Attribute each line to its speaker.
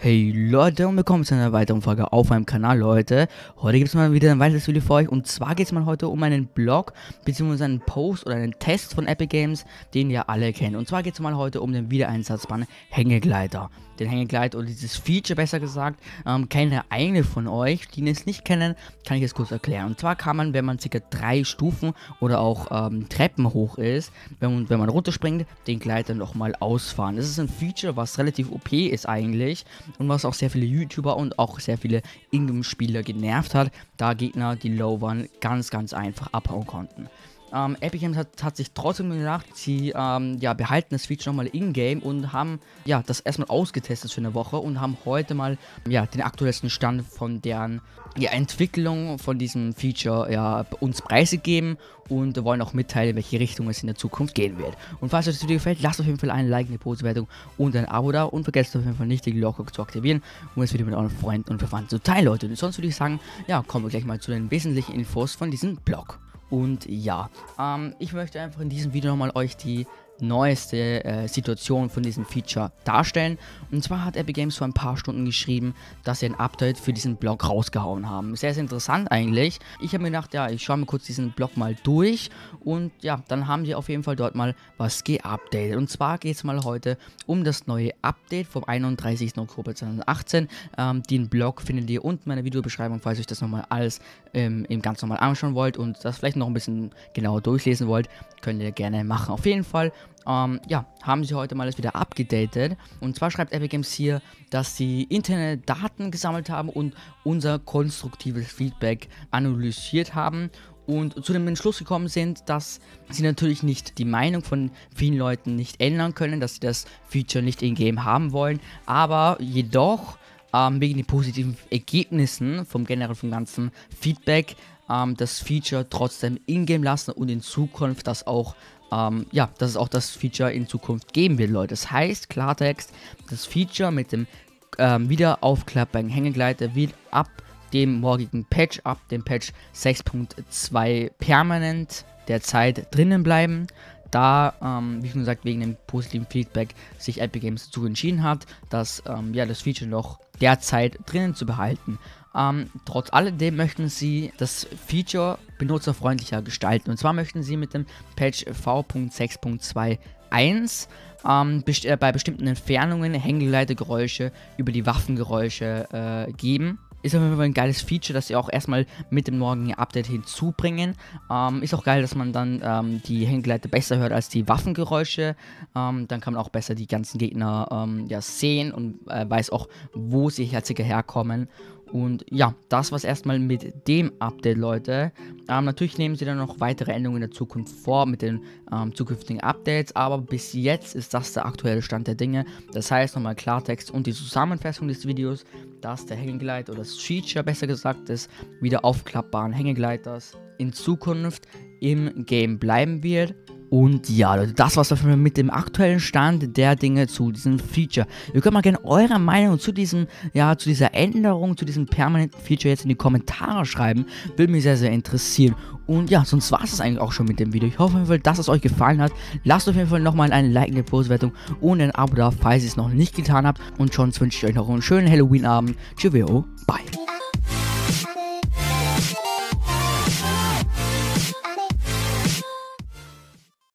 Speaker 1: Hey Leute und willkommen zu einer weiteren Folge auf meinem Kanal, Leute. Heute gibt es mal wieder ein weiteres Video für euch und zwar geht es mal heute um einen Blog bzw. einen Post oder einen Test von Epic Games, den ihr alle kennt. Und zwar geht es mal heute um den wiedereinsatzbaren Hängegleiter. Den Hängegleiter oder dieses Feature besser gesagt, kennen einige von euch, die es nicht kennen, kann ich es kurz erklären. Und zwar kann man, wenn man ca. 3 Stufen oder auch Treppen hoch ist, wenn man runterspringt, den Gleiter nochmal ausfahren. Das ist ein Feature, was relativ OP ist eigentlich. Und was auch sehr viele YouTuber und auch sehr viele Ingame-Spieler genervt hat, da Gegner, die low waren, ganz einfach abhauen konnten. Epic Games hat sich trotzdem gedacht, sie behalten das Feature nochmal in-game und haben das erstmal ausgetestet für eine Woche und haben heute mal den aktuellsten Stand von deren Entwicklung von diesem Feature uns preisgegeben und wollen auch mitteilen, in welche Richtung es in der Zukunft gehen wird. Und falls euch das Video gefällt, lasst auf jeden Fall einen Like, eine Bewertung und ein Abo da und vergesst auf jeden Fall nicht die Glocke zu aktivieren, um das Video mit euren Freunden und Verwandten zu teilen, Leute. Und sonst würde ich sagen, kommen wir gleich mal zu den wesentlichen Infos von diesem Blog. Und ich möchte einfach in diesem Video nochmal euch die neueste Situation von diesem Feature darstellen. Und zwar hat Epic Games vor ein paar Stunden geschrieben, dass sie ein Update für diesen Blog rausgehauen haben. Sehr interessant eigentlich. Ich habe mir gedacht, ich schaue mir kurz diesen Blog mal durch und dann haben sie auf jeden Fall dort mal was geupdatet. Und zwar geht es mal heute um das neue Update vom 31. Oktober 2018. Den Blog findet ihr unten in meiner Videobeschreibung, falls ihr euch das nochmal alles ganz normal anschauen wollt und das vielleicht noch ein bisschen genauer durchlesen wollt, könnt ihr gerne machen. Auf jeden Fall haben sie heute mal das wieder abgedatet. Und zwar schreibt Epic Games hier, dass sie interne Daten gesammelt haben und unser konstruktives Feedback analysiert haben und zu dem Entschluss gekommen sind, dass sie natürlich nicht die Meinung von vielen Leuten nicht ändern können, dass sie das Feature nicht in-game haben wollen, aber jedoch wegen den positiven Ergebnissen vom ganzen Feedback das Feature trotzdem in-game lassen und in Zukunft dass es auch das Feature in Zukunft geben wird, Leute. Das heißt, Klartext, das Feature mit dem wieder aufklappbaren Hängegleiter wird ab dem morgigen Patch, ab dem Patch 6.2 permanent derzeit drinnen bleiben. Da, wie schon gesagt, wegen dem positiven Feedback sich Epic Games dazu entschieden hat, dass das Feature noch derzeit drinnen zu behalten. Trotz alledem möchten sie das Feature benutzerfreundlicher gestalten. Und zwar möchten sie mit dem Patch v.6.21 bei bestimmten Entfernungen Hängegleitergeräusche über die Waffengeräusche geben. Ist auf jeden Fall ein geiles Feature, das sie auch erstmal mit dem morgigen Update hinzubringen. Ist auch geil, dass man dann die Hängegleiter besser hört als die Waffengeräusche. Dann kann man auch besser die ganzen Gegner sehen und weiß auch, wo sie circa herkommen. Und das war's erstmal mit dem Update, Leute. Natürlich nehmen sie dann noch weitere Änderungen in der Zukunft vor mit den zukünftigen Updates, aber bis jetzt ist das der aktuelle Stand der Dinge. Das heißt nochmal Klartext und die Zusammenfassung des Videos, dass der Hängegleiter oder das Feature besser gesagt des wieder aufklappbaren Hängegleiters in Zukunft im Game bleiben wird. Und Leute, das war's dafür mit dem aktuellen Stand der Dinge zu diesem Feature. Ihr könnt mal gerne eure Meinung zu diesem, zu dieser Änderung, zu diesem permanenten Feature jetzt in die Kommentare schreiben. Würde mich sehr interessieren. Und sonst war es eigentlich auch schon mit dem Video. Ich hoffe auf jeden Fall, dass es euch gefallen hat. Lasst auf jeden Fall nochmal eine Like, eine Postwertung und ein Abo da, falls ihr es noch nicht getan habt. Und sonst wünsche ich euch noch einen schönen Halloween-Abend. Tschüss, bye.